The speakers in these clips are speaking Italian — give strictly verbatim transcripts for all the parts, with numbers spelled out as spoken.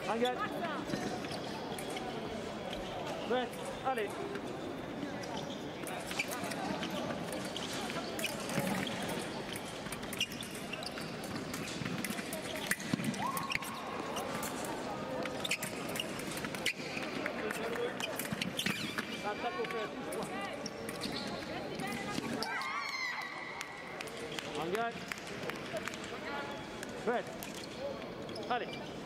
Engage. Prêt, allez. Attaque au fait. Engage. Prêt. Allez.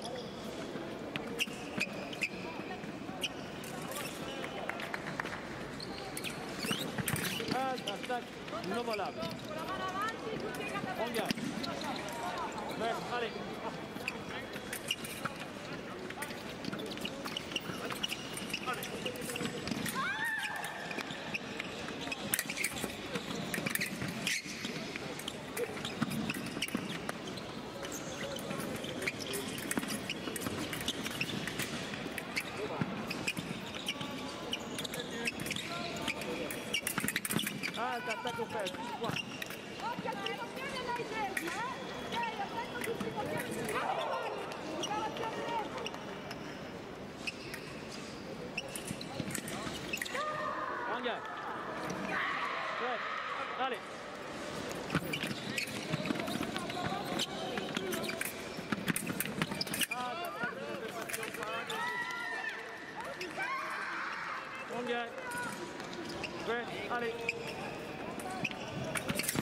Attaque non volable. Engage. Prêt. Allez. Ah, t'attaques au fait. Occhio al primo piede e dai ferma, eh? Ok, attento sul primo piede, si cava avanti, si cava più dietro. Engage. Prêt. Allez. Ah, t'attaques de préparation. Engage. Prêt. Allez.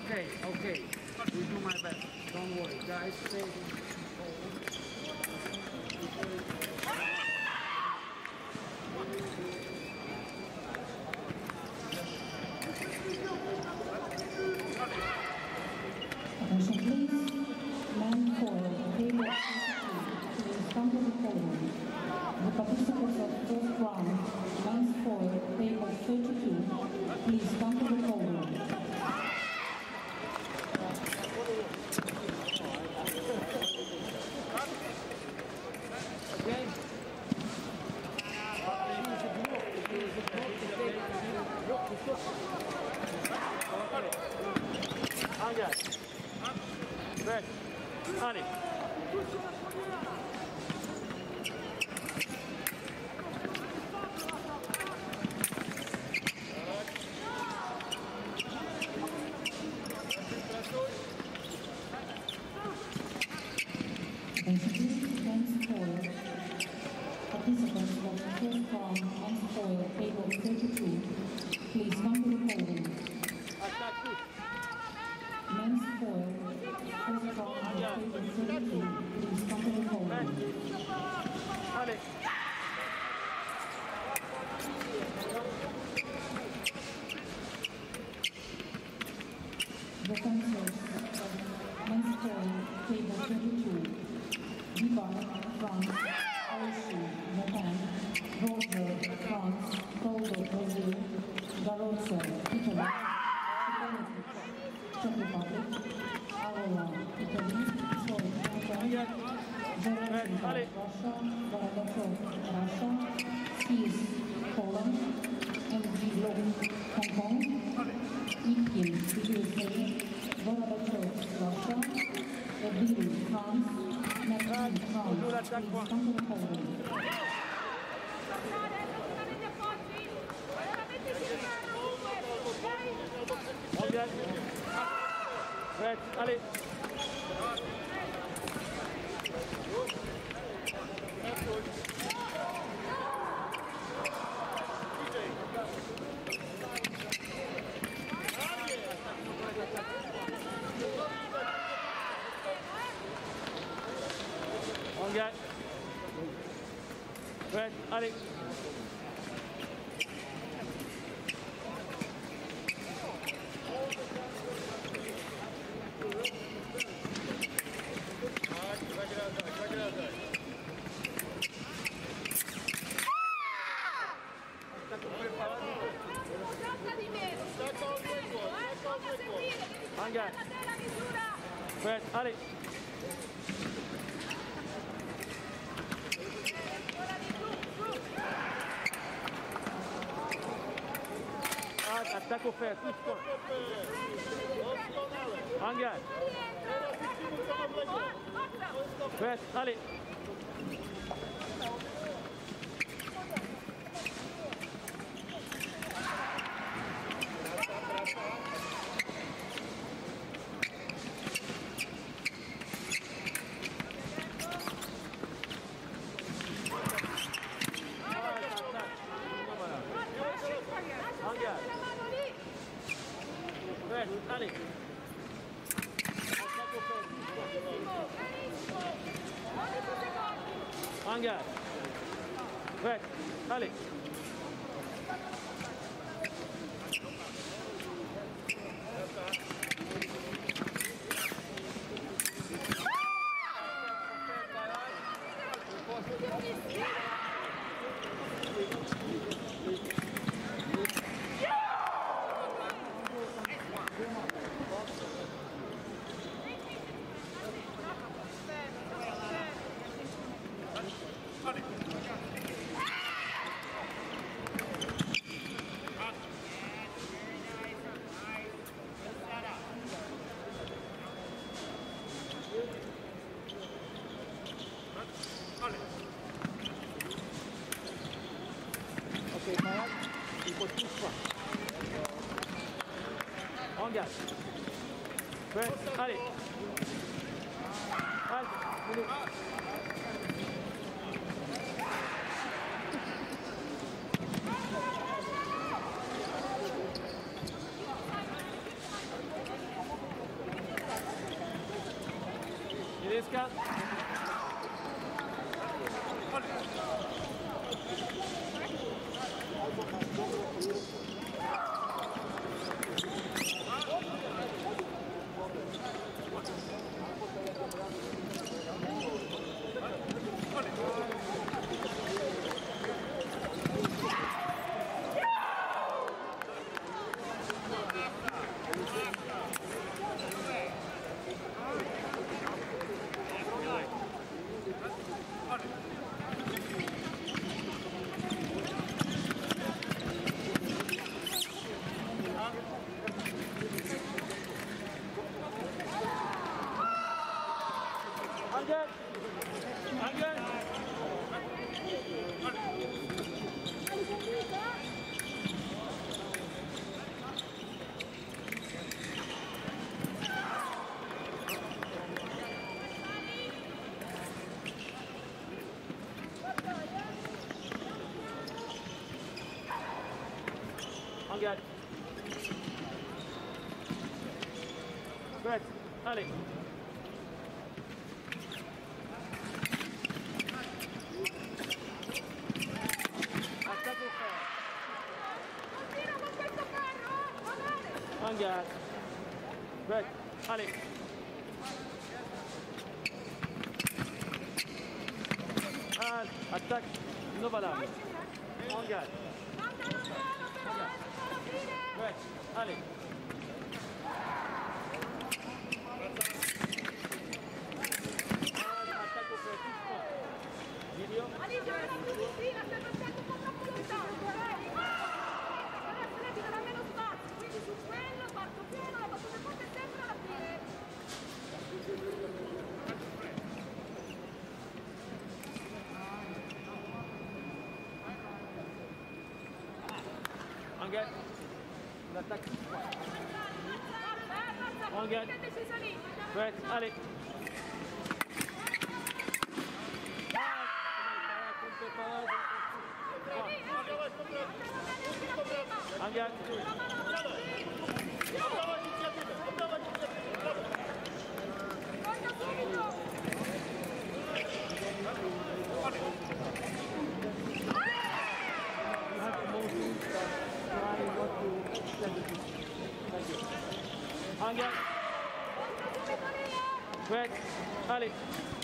Okay, okay. We do my best. Don't worry, guys. Stay in Attention please. Man foil, table sixty-two. Please come to the podium. The participants of first round, men's foil, table thirty-two. Please come to the podium. Andiamo. Beh, Ali. Men's foil. Participants of the first round, men's foil, table thirty-two. Please come to the podium. Men's foil, first round, table thirty-two. Please come to the podium. The fencers of men's foil, table thirty-two. Dubai, France, Alessi, Japan, Roger, France, Toldo, Brazil, Garozzo, Italy, Czech Republic, Alola, Italy, Soy, Japan, Zelenka, Russia, Barabatov, Russia, Skis, Poland, M V Long, Hong Kong, Ikin, U S A, Barabatov, Russia, Edil, France, Martyna Jelinska of Poland. Red, allez. On gars. Red, allez. Andiamo. Red, allez. Attacco offert, tutto. Andiamo. Red, allez. Allez. Engage. Prêt. Allez. Ok, malade, il faut tout faire. Engage. Prêt, allez. Allez, allez. Engage. Prêt. Allez. Attacco ferro. Continua con questo ferro, va bene. Engage. Prêt. Allez. Ah, attaque. Non valable. Engage. Manda lontano però, eh, fino alla fine. Prêt. Allez. Attacco ferro. Tout point. Video. Alice, era più vicina, stai passando un po' troppo lontano, vorrei. Adesso lei ti darà meno spazio, quindi su quello parto pieno, la battuta forte sempre alla fine. Engage. L'attaque. Engage. Prêt. Allez. Engage. Engage. Prêt. Allez.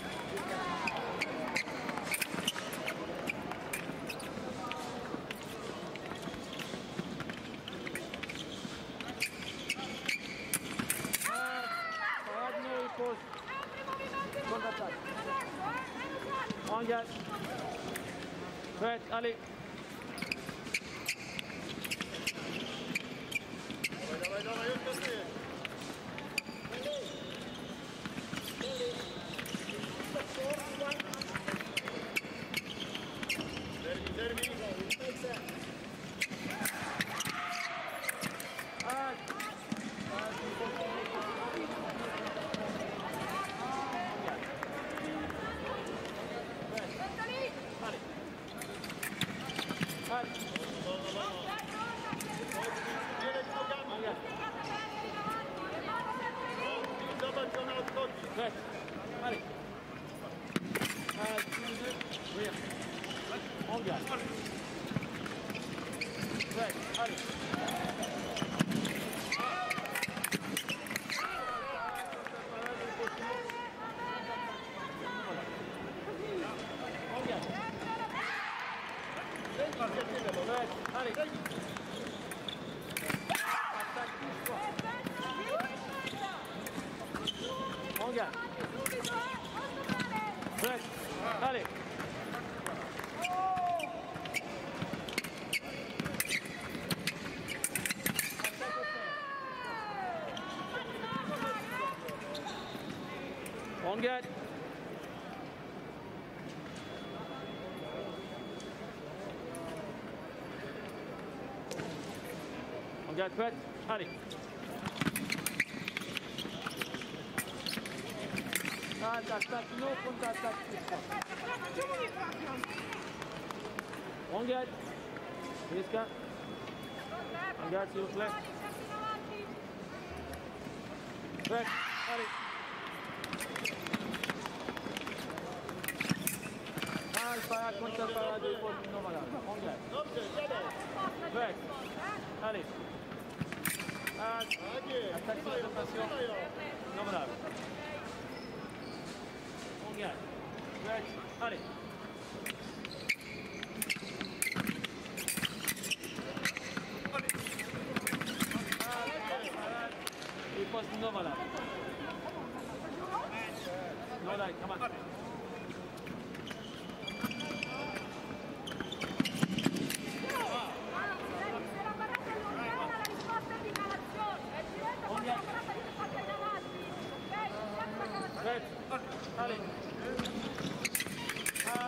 Pause. Contre-attaque. Engage. Prêt. Allez. Dawaj, dawaj, już to ty. Derbi, derbi. Ah. Zobacz, ona odchodzi. Prêt. Allez. Un, deux, oui. Engage. Prêt. Allez. Engage. Prêt. Allez. Attaque touche toi. Engage. Prêt. Allez. Engage. Engage, prêt. Allez. Attaque, non, contre-attaque. Engage. Risca. Engage, s'il vous plaît. Prêt. Allez. Ah, il para contre la parade de faute non malade. Engage. Prêt. Allez. Ah, attaque sur la passion. Non malade. Engage. Prêt. Allez. Il poste non malade. No dai, come on. Prêt. Allez. Ah,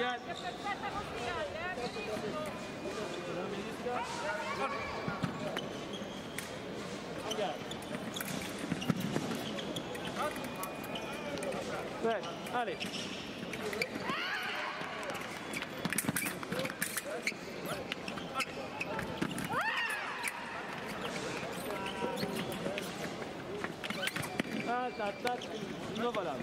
Engage. È perfetta così, Ale, eh? Benissimo. Engage. Prêt, allez. Ah, tac, tac, non valable.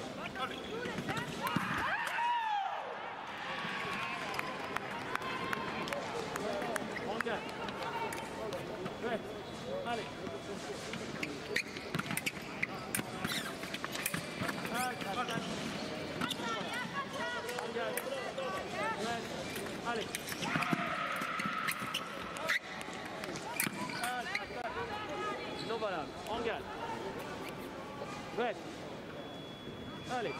On gagne. Prêt, allez. Ah, tac, tac. On gagne. Prêt, allez. Ah, tac, tac. Non valable. On gagne. Prêt. Allez.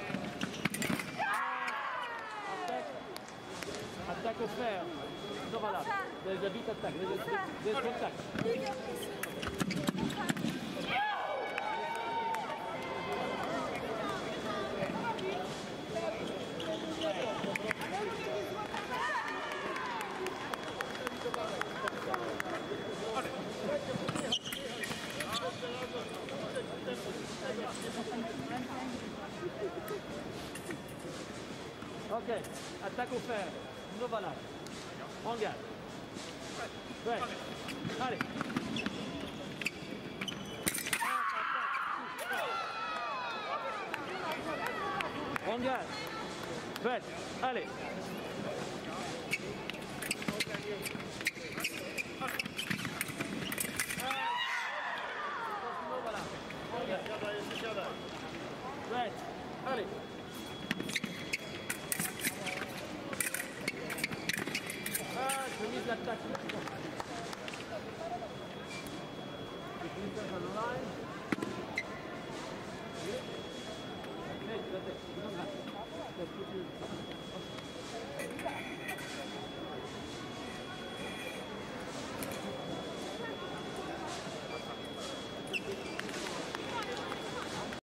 Attaque. Attaque au fer. Non valable. There's a bit attack. There's a there's attack. Ok, attaque au fer, non valable. On gagne. Ouais. Allez. On gagne. Ouais. Allez. Non valable. On gagne. Ouais. Allez. Ah, je mise l'attaque. Hey, that's it.